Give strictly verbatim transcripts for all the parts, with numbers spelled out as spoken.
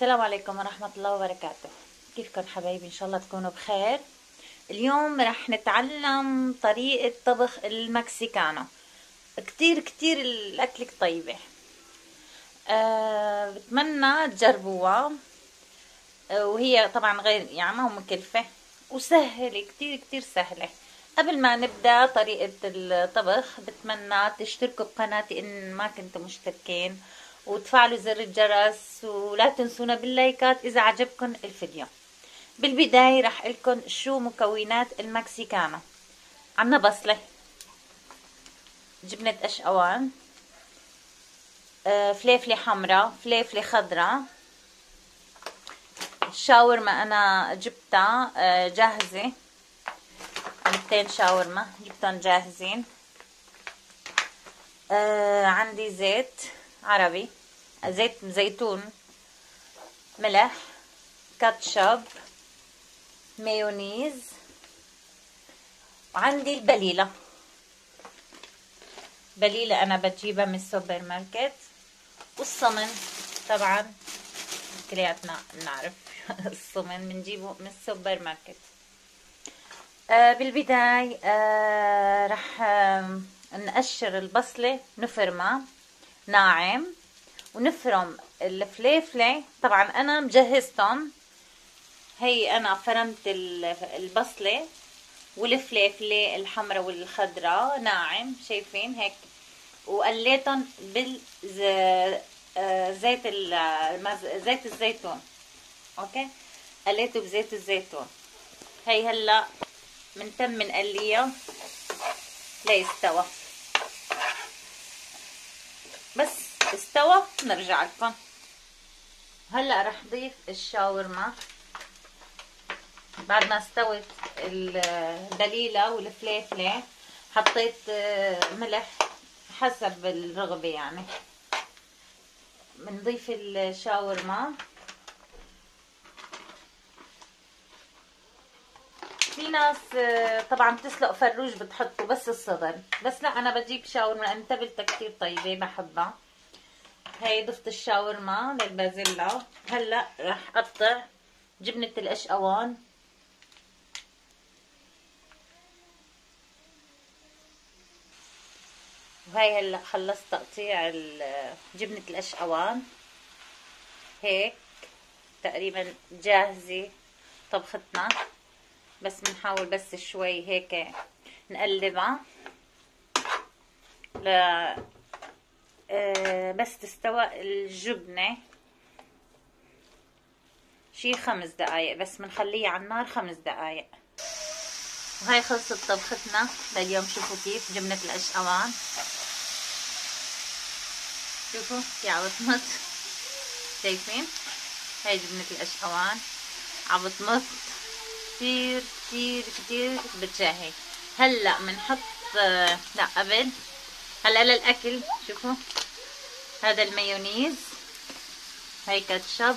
السلام عليكم ورحمة الله وبركاته. كيفكم حبايبي؟ ان شاء الله تكونوا بخير. اليوم رح نتعلم طريقة طبخ المكسيكانو. كتير كتير الأكلة طيبة. أه بتمنى تجربوها. أه وهي طبعا غير يعني ما هو مكلفة وسهلة، كتير كتير سهلة. قبل ما نبدأ طريقة الطبخ بتمنى تشتركوا بقناتي إن ما كنتوا مشتركين، وتفعلوا زر الجرس، ولا تنسونا باللايكات إذا عجبكم الفيديو. بالبداية رح لكم شو مكونات المكسيكانو. عنا بصلة، جبنة قشقوان، آه، فليفلة حمراء، فليفلة خضراء. الشاورما أنا جبتها آه، جاهزة، علبتين شاورما جبتهم جاهزين. آه، عندي زيت عربي، زيت زيتون، ملح، كاتشب، مايونيز، وعندي البليلة. بليلة أنا بجيبها من السوبر ماركت. والصمن طبعا كلياتنا بنعرف الصمن بنجيبه من السوبر ماركت. آه بالبداية آه رح آه نقشر البصلة، نفرمها ناعم، ونفرم الفليفلة. طبعا أنا مجهزتهم، هي أنا فرمت البصلة والفليفلة الحمراء والخضراء ناعم، شايفين هيك، وقليتهم بالزيت زيت الزيتون. اوكي، قليته بزيت الزيتون. هي هلا من تم نقليها ليستوى. بس استوى نرجع لكم. هلا رح ضيف الشاورما بعد ما استوت البليله والفليفله. حطيت ملح حسب الرغبه يعني. بنضيف الشاورما. في ناس طبعا بتسلق فروج بتحطوا بس الصدر، بس لا انا بجيب شاورما لان تبلتها كتير طيبه بحبها. هي ضفت الشاورما للبازيلا. هلا رح اقطع جبنه القشقوان. وهي هلا خلصت تقطيع جبنه القشقوان. هيك تقريبا جاهزه طبختنا، بس بنحاول بس شوي هيك نقلبها ل أه بس تستوى الجبنة شي خمس دقايق، بس بنخليها على النار خمس دقايق. وهي خلصت طبختنا لليوم. شوفوا كيف جبنة القشقوان، شوفوا في عبطمط، شايفين؟ هاي جبنة القشقوان عبطمط كتير كتير كتير بتشهي. هلا بنحط لا قبل هلا للاكل. شوفوا هذا المايونيز، هاي كاتشب،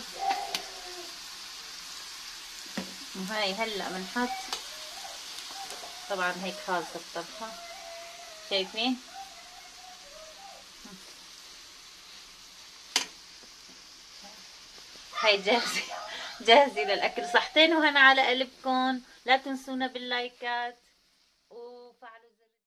وهاي هلا بنحط طبعا هيك خالصة الطبخة، شايفين؟ هاي جاهزة جاهزة للأكل. صحتين وهنا على قلبكم. لا تنسونا باللايكات.